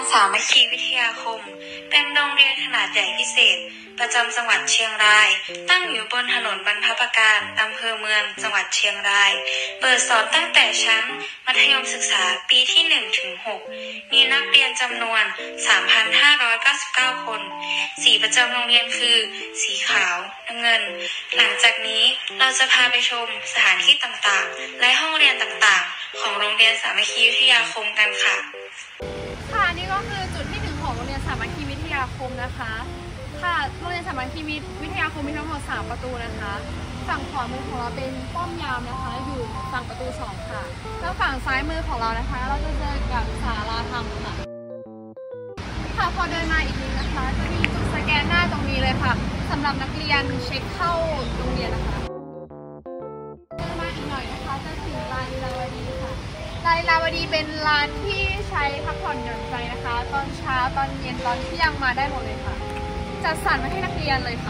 สามัคคีวิทยาคมเป็นโรงเรียนขนาดใหญ่พิเศษประจำจังหวัดเชียงรายตั้งอยู่บนถนนบรรพตการอำเภอเมืองจังหวัดเชียงรายเปิดสอนตั้งแต่ชั้นมัธยมศึกษาปีที่1 ถึง 6มีนักเรียนจำนวน 3,599 คนสีประจำโรงเรียนคือสีขาวน้ำเงินหลังจากนี้เราจะพาไปชมสถานที่ต่างๆและห้องเรียนต่างๆของโรงเรียนสามัคคีวิทยาคมกันค่ะนี่ก็คือจุดที่1ของโรงเรียนสามัคคีวิทยาคมนะคะค่ะโรงเรียนสามัคคีวิทยาคมมีทั้งหมด3ประตูนะคะฝั่งขวามือของเราเป็นป้อมยามนะคะอยู่ฝั่งประตู2ค่ะแล้วฝั่งซ้ายมือของเรานะคะเราจะเจอกับศาลาธรรมค่ะพอเดินมาอีกนิดนะคะจะมีจุดสแกนหน้าตรงนี้เลยค่ะสำหรับนักเรียนเช็คเข้าโรงเรียนนะคะเดินมาอีกหน่อยนะคะจะถึงลานลีลาวดีค่ะลานลีลาวดีเป็นลานที่ใช้พักผ่อนหย่อนใจนะคะตอนเช้าตอนเย็นตอนเที่ยงมาได้หมดเลยค่ะจัดสรรมาให้นักเรียนเลยค่ะ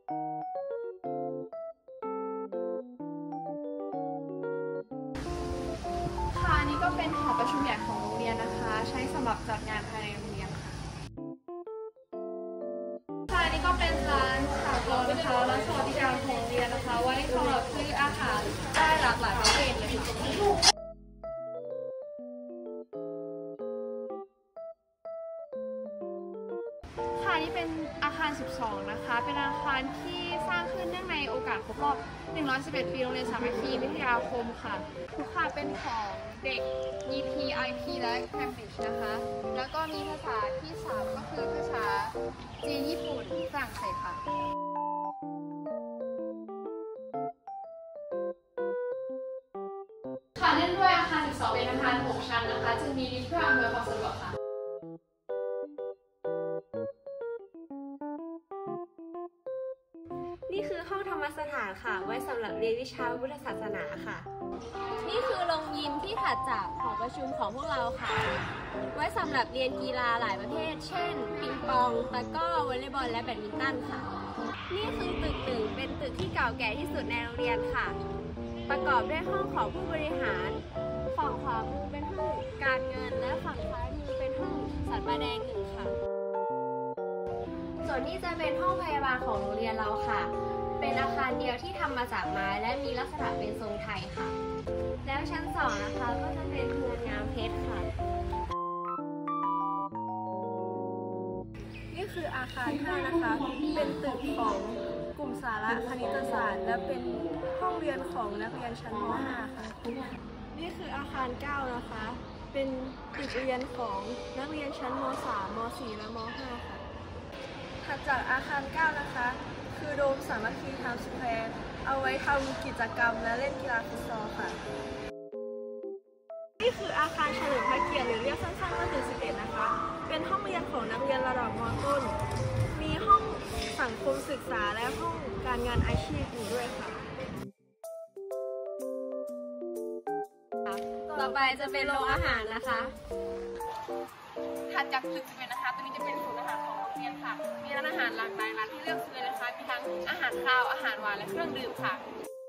นี่ก็เป็นหอประชุมใหญ่ของโรงเรียนนะคะใช้สำหรับจัดงานภายในโรงเรียนค่ะนี่ก็เป็นร้านสากลนะคะร้านสวัสดิการของโรงเรียนนะคะไว้สำหรับซื้ออาหารได้หลากหลายประเภทเลยค่ะนี่เป็นอาคาร12นะคะเป็นอาคารที่สร้างขึ้นเนื่องในโอกาสครบรอบ111 ปีโรงเรียนสามัคคีวิทยาคมค่ะทุกค่ะเป็นของเด็ก EP IP และ Cambridge นะคะแล้วก็มีภาษาที่3ก็คือภาษาจีนญี่ปุ่นฝรั่งเศสค่ะเนื่องด้วยอาคาร12เป็นอาคาร6 ชั้นนะคะจึงมีลิฟต์เพื่ออำนวยความสะดวกค่ะนี่คือห้องธรรมสถานค่ะไว้สำหรับเรียนวิชาพุทธศาสนาค่ะนี่คือโรงยิมที่ถัดจากหอประชุมของพวกเราค่ะไว้สำหรับเรียนกีฬาหลายประเภทเช่นปิงปองตะกร้อวอลเลย์บอลและแบดมินตันค่ะนี่คือตึก1เป็นตึกที่เก่าแก่ที่สุดในโรงเรียนค่ะประกอบด้วยห้องของผู้บริหารฝั่งขวามือเป็นห้องการเงินและฝั่งซ้ายมือเป็นห้องสัตว์ประแดง1ค่ะส่วนนี้จะเป็นห้องพยาบาลของโรงเรียนเราค่ะเป็นอาคารเดียวที่ทำมาจากไม้และมีลักษณะเป็นทรงไทยค่ะแล้วชั้น2นะคะก็จะเป็นเรือนงามเพชรค่ะนี่คืออาคาร5นะคะเป็นตึกของกลุ่มสาระคณิตศาสตร์และเป็นห้องเรียนของนักเรียนชั้นม.5 ค่ะนี่คืออาคาร9นะคะเป็นตึกเรียนของนักเรียนชั้นม.3 ม.4 และม.5 ค่ะถัดจากอาคาร9นะคะคือโดมสามัคคีไทม์สแควร์เอาไว้ทำกิจกรรมและเล่นกีฬาฟุตซอลค่ะนี่คืออาคารเฉลิมพระเกียรติหรือเรียกสั้นๆว่าตึก11นะคะเป็นห้องเรียนของนักเรียนระดับม.ต้นมีห้องสังคมศึกษาและห้องการงานอาชีพอยู่ด้วยค่ะต่อไปจะเป็นโรงอาหารนะคะถัดจากตึก11นะคะตัวนี้จะเป็นศูนย์อาหารของโรงเรียนค่ะมีร้านอาหารหลากหลายร้านที่เลือกซื้อนะคะมีทั้งอาหารคาวอาหารหวานและเครื่องดื่มค่ะ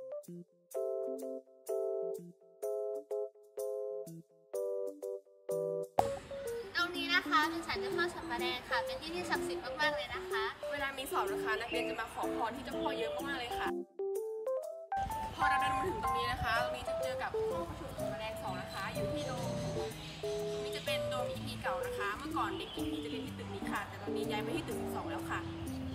ตรงนี้นะคะเป็นศาลเจ้าพ่อสัมปะแดงค่ะเป็นที่ศักดิ์สิทธิ์มากๆเลยนะคะเวลามีสอบนะคะนักเรียนจะมาขอพรที่เจ้าพ่อเยอะมากๆเลยค่ะพอเราเดินมาถึงตรงนี้นะคะตรงนี้จะเจอกับห้องประชุมสัมปะแดง2นะคะอยู่ที่โดมนี้จะเป็นโดม EP เก่านะคะเมื่อก่อนเด็ก EP จะเรียนที่ตึกนี้ค่ะแต่ตอนนี้ย้ายไปที่ตึก12แล้วค่ะ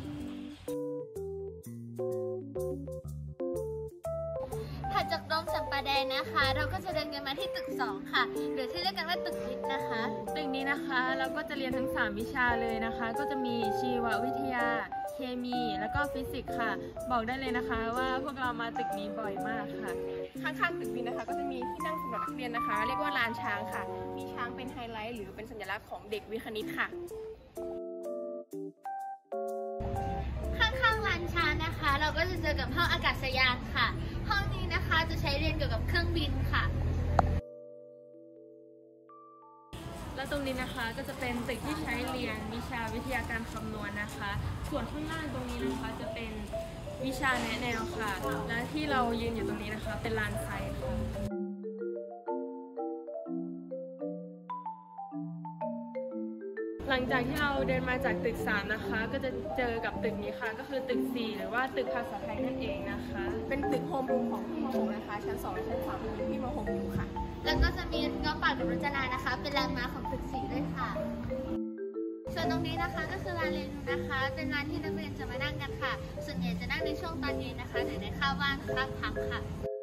ถัดจากโดมสัมปะแดงนะคะเราก็จะเดินกันมาที่ตึก2ค่ะหรือที่เรียกกันว่าตึกวิทย์นะคะตึกนี้นะคะเราก็จะเรียนทั้ง3วิชาเลยนะคะก็จะมีชีววิทยาเคมีแล้วก็ฟิสิกส์ค่ะบอกได้เลยนะคะว่าพวกเรามาตึกนี้บ่อยมากค่ะข้างๆตึกวิทย์นะคะก็จะมีที่นั่งสำหรับนักเรียนนะคะเรียกว่าลานช้างค่ะมีช้างเป็นไฮไลท์หรือเป็นสัญลักษณ์ของเด็กวิทย์คณิตค่ะข้างๆลานช้างนะคะเราก็จะเจอกับห้องอากาศยานค่ะห้องนี้นะคะจะใช้เรียนเกี่ยวกับเครื่องบินค่ะและตรงนี้นะคะก็จะเป็นตึกที่ใช้เรียนวิชาวิทยาการคำนวณนะคะส่วนข้างล่างตรงนี้นะคะจะเป็นวิชาแนะแนวค่ะและที่เรายืนอยู่ตรงนี้นะคะเป็นลานไซด์ค่ะคหลังจากที่เราเดินมาจากตึก3นะคะก็จะเจอกับตึกนี้ค่ะก็คือตึก4หรือว่าตึกภาษาไทยนั่นเองนะคะเป็นตึกโฮมรูมของพี่ม.6นะคะชั้น2และชั้น3มีพี่ม.6อยู่ค่ะแล้วก็จะมีเงาะป่ากับรจนานะคะ เป็นแลนด์มาร์คของตึก4ด้วยค่ะ ส่วนตรงนี้นะคะก็คือลานเรียนรู้นะคะ เป็นลานที่นักเรียนจะมานั่งกันค่ะ ส่วนใหญ่จะนั่งในช่วงตอนเย็นนะคะหรือในคาบว่างคาบพักค่ะ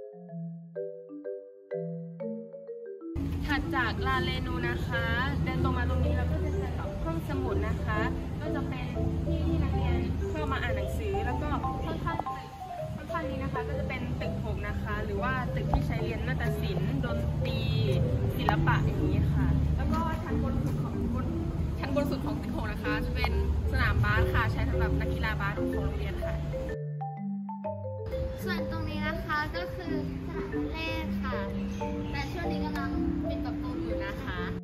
ถัดจากลานเรนูนะคะ เดินตรงมาตรงนี้เราก็จะเจอกับห้องสมุดนะคะ ก็จะเป็นที่ที่นักเรียนเข้ามาอ่านหนังสือ แล้วก็ข้างๆนี้นะคะก็จะเป็นตึก6นะคะหรือว่าตึกที่ใช้เรียนนาฏศิลป์ดนตรีศิลปะอย่างนี้ค่ะ แล้วก็ชั้นบนสุดของตึก6นะคะจะเป็นสนามบาสค่ะใช้สำหรับนักกีฬาบาสของโรงเรียนค่ะส่วนตรงนี้นะคะก็คือสนามวอลเลย์ค่ะ แต่ช่วงนี้กำลังปิดปรับปรุงอยู่นะคะ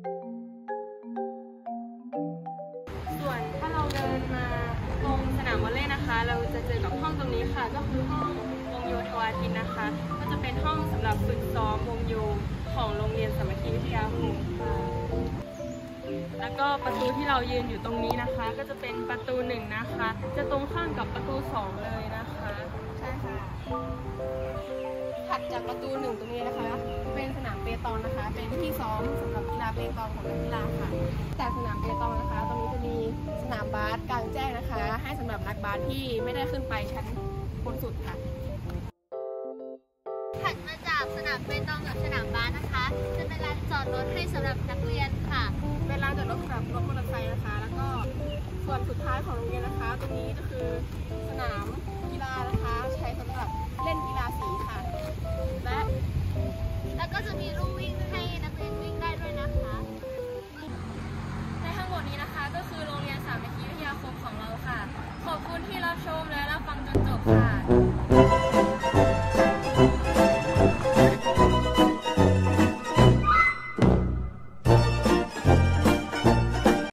ส่วนถ้าเราเดินมาตรงสนามวอลเลย์นะคะ เราจะเจอกับห้องตรงนี้ค่ะ ก็คือห้องวงโยธวาทินนะคะ ก็จะเป็นห้องสำหรับฝึกซ้อมวงโยของโรงเรียนสามัคคีวิทยาคมค่ะแล้วก็ประตูที่เรายืนอยู่ตรงนี้นะคะ ก็จะเป็นประตู1นะคะ จะตรงข้ามกับประตู2เลยนะคะใช่ค่ะ ถัดจากประตู1ตรงนี้นะคะเป็นสนามเปตองนะคะ เป็นที่ซ้อมสำหรับกีฬาเปตองของนักกีฬาค่ะ จากสนามเปตองนะคะ ตรงนี้จะมีสนามบาสกลางแจ้งนะคะ ให้สำหรับนักบาสที่ไม่ได้ขึ้นไปชั้นบนสุดค่ะถัดมาจากสนามเปตองกับสนามบาสนะคะ จะเป็นลานจอดรถให้สำหรับนักเรียนค่ะเป็นลานจอดรถสำหรับรถมอเตอร์ไซค์นะคะ แล้วก็ส่วนสุดท้ายของโรงเรียนนะคะ ตรงนี้ก็คือสนามกีฬานะคะ ใช้สำหรับ